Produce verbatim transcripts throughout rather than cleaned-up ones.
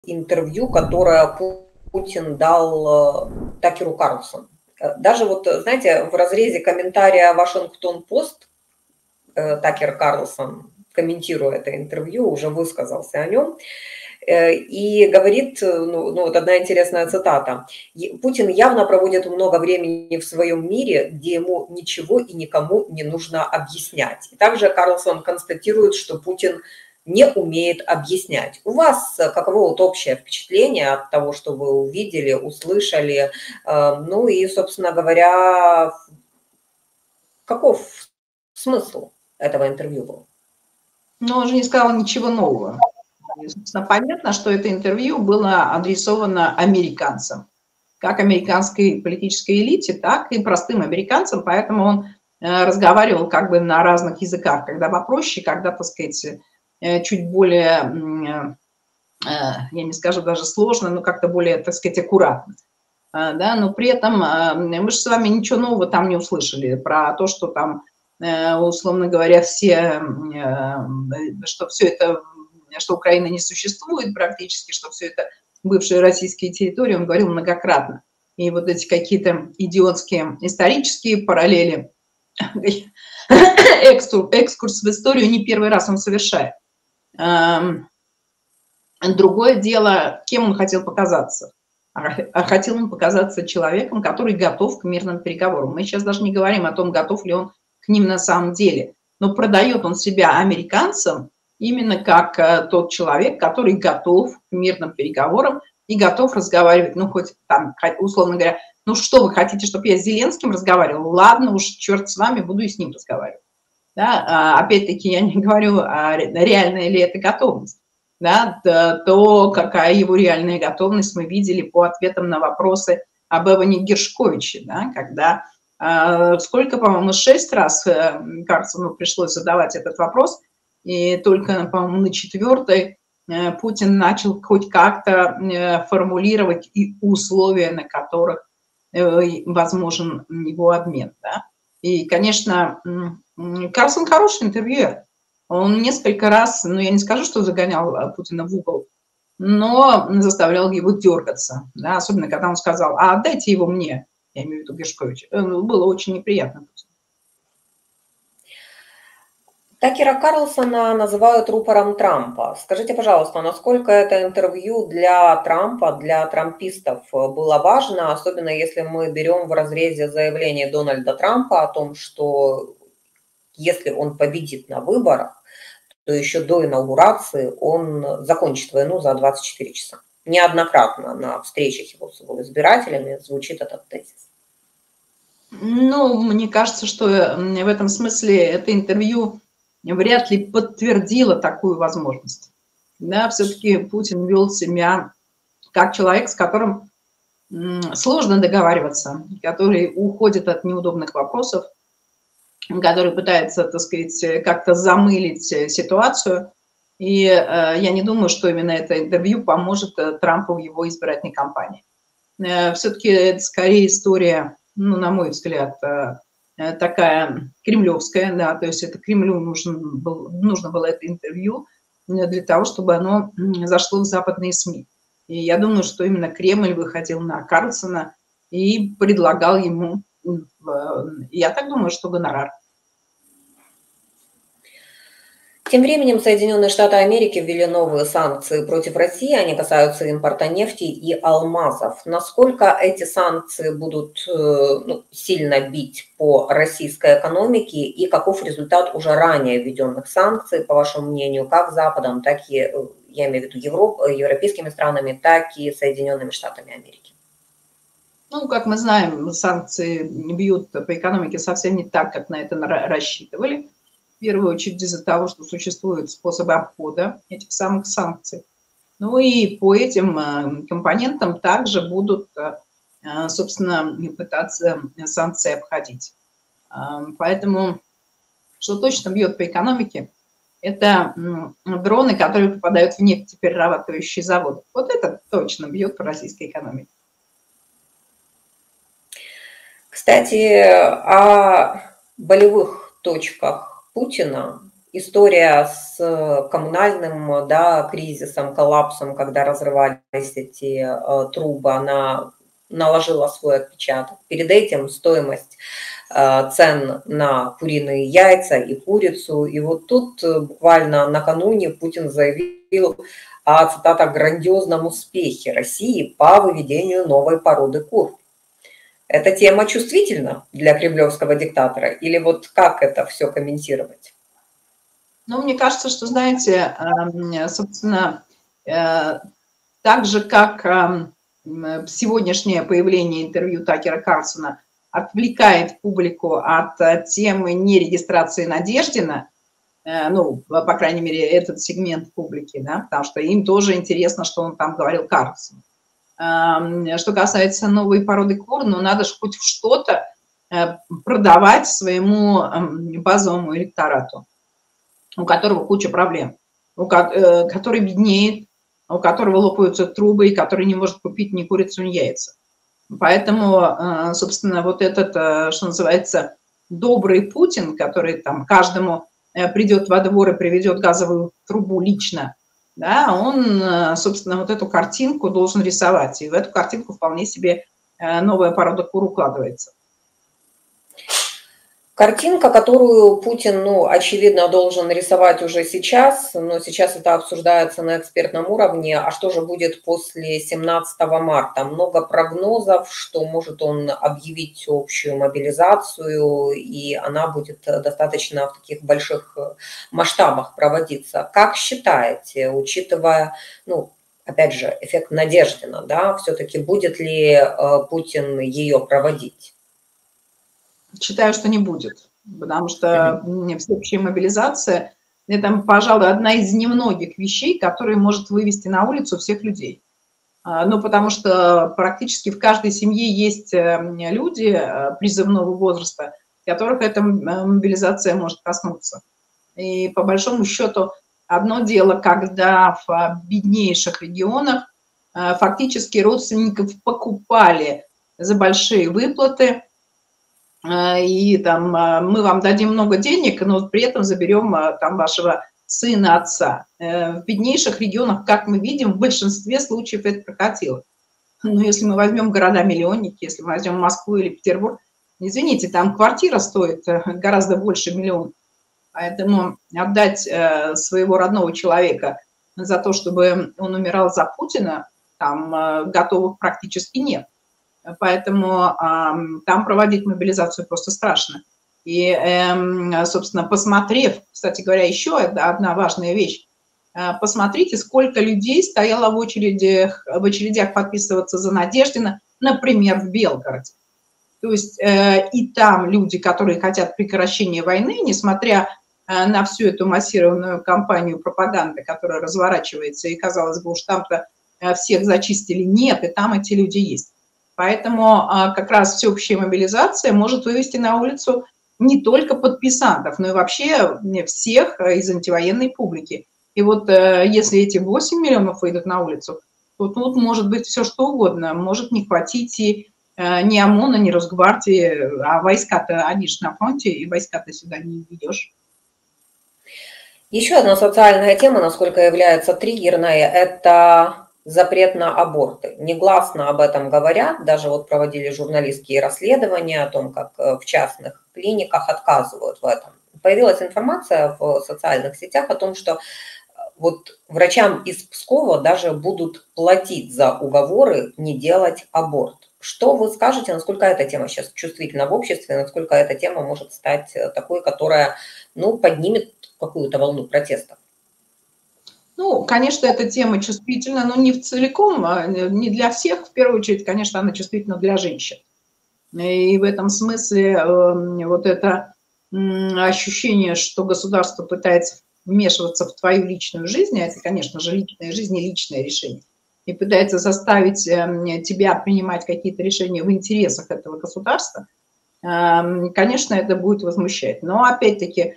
интервью, которое Путин дал Такеру Карлсону. Даже вот, знаете, в разрезе комментария Вашингтон-Пост Такер Карлсон, комментируя это интервью, уже высказался о нем и говорит, ну, ну вот одна интересная цитата: «Путин явно проводит много времени в своем мире, где ему ничего и никому не нужно объяснять». И также Карлсон констатирует, что Путин не умеет объяснять. У вас каково вот общее впечатление от того, что вы увидели, услышали? Ну и, собственно говоря, каков смысл этого интервью был? Но он же не сказал ничего нового. И, собственно, понятно, что это интервью было адресовано американцам. Как американской политической элите, так и простым американцам. Поэтому он разговаривал как бы на разных языках. Когда попроще, когда, так сказать, чуть более, я не скажу даже сложно, но как-то более, так сказать, аккуратно. Да, но при этом мы же с вами ничего нового там не услышали про то, что там, условно говоря, все, что все это, что Украина не существует практически, что все это бывшие российские территории, он говорил многократно. И вот эти какие-то идиотские исторические параллели, экскурс в историю не первый раз он совершает. Другое дело, кем он хотел показаться. А хотел он показаться человеком, который готов к мирным переговорам. Мы сейчас даже не говорим о том, готов ли он к ним на самом деле. Но продает он себя американцам именно как тот человек, который готов к мирным переговорам и готов разговаривать, ну, хоть там, условно говоря, ну, что вы хотите, чтобы я с Зеленским разговаривал? Ладно уж, черт с вами, буду и с ним разговаривать. Да? Опять-таки, я не говорю, а реальная ли это готовность. Да, то какая его реальная готовность мы видели по ответам на вопросы об Эване Гершковиче, да, когда э, сколько, по-моему, шесть раз э, Карлсону пришлось задавать этот вопрос, и только, по-моему, на четвертой э, Путин начал хоть как-то э, формулировать и условия, на которых э, возможен его обмен. Да. И, конечно, э, Карлсон хороший интервьюер. Он несколько раз, ну, я не скажу, что загонял Путина в угол, но заставлял его дергаться. Да, особенно, когда он сказал: а отдайте его мне, я имею в виду Гершковича. Было очень неприятно. Такера Карлсона называют рупором Трампа. Скажите, пожалуйста, насколько это интервью для Трампа, для трампистов было важно, особенно если мы берем в разрезе заявление Дональда Трампа о том, что если он победит на выборах, то еще до инаугурации он закончит войну за двадцать четыре часа. Неоднократно на встречах его с его избирателями звучит этот тезис. Ну, мне кажется, что в этом смысле это интервью вряд ли подтвердило такую возможность. Да, все-таки Путин вел себя как человек, с которым сложно договариваться, который уходит от неудобных вопросов, который пытается, так сказать, как-то замылить ситуацию. И э, я не думаю, что именно это интервью поможет Трампу в его избирательной кампании. Э, все-таки это скорее история, ну, на мой взгляд, э, такая кремлевская, да, то есть это Кремлю нужен был, нужно было это интервью для того, чтобы оно зашло в западные СМИ. И я думаю, что именно Кремль выходил на Карлсона и предлагал ему, я так думаю, что гонорар. Тем временем Соединенные Штаты Америки ввели новые санкции против России. Они касаются импорта нефти и алмазов. Насколько эти санкции будут ну, сильно бить по российской экономике и каков результат уже ранее введенных санкций, по вашему мнению, как Западом, так и, я имею в виду, Европ, европейскими странами, так и Соединенными Штатами Америки? Ну, как мы знаем, санкции бьют по экономике совсем не так, как на это рассчитывали. В первую очередь из-за того, что существуют способы обхода этих самых санкций. Ну и по этим компонентам также будут, собственно, пытаться санкции обходить. Поэтому, что точно бьет по экономике, это дроны, которые попадают в нефтеперерабатывающие заводы. Вот это точно бьет по российской экономике. Кстати, о болевых точках Путина история с коммунальным, да, кризисом, коллапсом, когда разрывались эти э, трубы, она наложила свой отпечаток. Перед этим стоимость э, цен на куриные яйца и курицу. И вот тут э, буквально накануне Путин заявил о, цитата, грандиозном успехе России по выведению новой породы кур. Эта тема чувствительна для кремлевского диктатора? Или вот как это все комментировать? Ну, мне кажется, что, знаете, собственно, так же, как сегодняшнее появление интервью Такера Карлсона отвлекает публику от темы нерегистрации Надеждина, ну, по крайней мере, этот сегмент публики, да, потому что им тоже интересно, что он там говорил Карлсон. Что касается новой породы кур, ну, надо же хоть что-то продавать своему базовому электорату, у которого куча проблем, у который беднеет, у которого лопаются трубы, и который не может купить ни курицу, ни яйца. Поэтому, собственно, вот этот, что называется, добрый Путин, который там каждому придет во двор и приведет газовую трубу лично, да, он, собственно, вот эту картинку должен рисовать. И в эту картинку вполне себе новая порода кур укладывается. Картинка, которую Путин, ну, очевидно, должен рисовать уже сейчас, но сейчас это обсуждается на экспертном уровне. А что же будет после семнадцатого марта? Много прогнозов, что может он объявить общую мобилизацию, и она будет достаточно в таких больших масштабах проводиться. Как считаете, учитывая, ну, опять же, эффект Надеждина, да, все-таки будет ли Путин ее проводить? Считаю, что не будет, потому что всеобщая мобилизация – это, пожалуй, одна из немногих вещей, которые может вывести на улицу всех людей. Ну, потому что практически в каждой семье есть люди призывного возраста, которых эта мобилизация может коснуться. И по большому счету одно дело, когда в беднейших регионах фактически родственников покупали за большие выплаты, и там мы вам дадим много денег, но при этом заберем там вашего сына, отца. В беднейших регионах, как мы видим, в большинстве случаев это прокатило. Но если мы возьмем города-миллионники, если мы возьмем Москву или Петербург, извините, там квартира стоит гораздо больше миллиона. Поэтому отдать своего родного человека за то, чтобы он умирал за Путина, там готовых практически нет. Поэтому э, там проводить мобилизацию просто страшно. И, э, собственно, посмотрев, кстати говоря, еще одна важная вещь, э, посмотрите, сколько людей стояло в очередях, в очередях подписываться за Надеждина, например, в Белгороде. То есть э, и там люди, которые хотят прекращения войны, несмотря э, на всю эту массированную кампанию пропаганды, которая разворачивается, и, казалось бы, уж там-то э, всех зачистили, нет, и там эти люди есть. Поэтому как раз всеобщая мобилизация может вывести на улицу не только подписантов, но и вообще всех из антивоенной публики. И вот если эти восемь миллионов выйдут на улицу, то тут может быть все что угодно. Может не хватить и ни ОМОНа, ни Росгвардии, а войска-то, они же на фронте, и войска-то сюда не ведешь. Еще одна социальная тема, насколько является триггерной, это запрет на аборты. Негласно об этом говорят, даже вот проводили журналистские расследования о том, как в частных клиниках отказывают в этом. Появилась информация в социальных сетях о том, что вот врачам из Пскова даже будут платить за уговоры не делать аборт. Что вы скажете, насколько эта тема сейчас чувствительна в обществе, насколько эта тема может стать такой, которая, ну, поднимет какую-то волну протестов? Ну, конечно, эта тема чувствительна, но не в целиком, не для всех. В первую очередь, конечно, она чувствительна для женщин. И в этом смысле вот это ощущение, что государство пытается вмешиваться в твою личную жизнь, а это, конечно же, личная жизнь и личное решение, и пытается заставить тебя принимать какие-то решения в интересах этого государства, конечно, это будет возмущать. Но, опять-таки,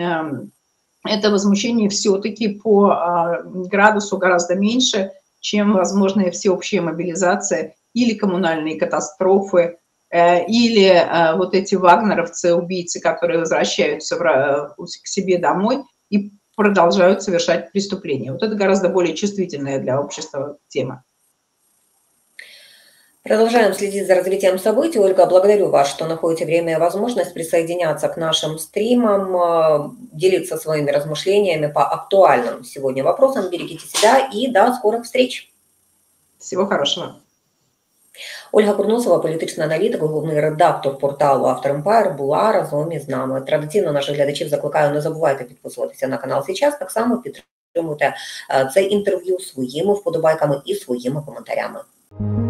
это возмущение все-таки по градусу гораздо меньше, чем возможная всеобщая мобилизация или коммунальные катастрофы, или вот эти вагнеровцы, убийцы, которые возвращаются к себе домой и продолжают совершать преступления. Вот это гораздо более чувствительная для общества тема. Продолжаем следить за развитием событий. Ольга, благодарю вас, что находите время и возможность присоединяться к нашим стримам, делиться своими размышлениями по актуальным сегодня вопросам. Берегите себя и до скорых встреч. Всего хорошего. Ольга Курносова, політичний аналітик, головний редактор порталу Автор Емпайр, була разом із нами. Традиційно наших глядачів закликаю, не забувайте підписуватися на канал «Сейчас», так само підтримуйте це інтерв'ю своїми вподобайками і своїми коментарями.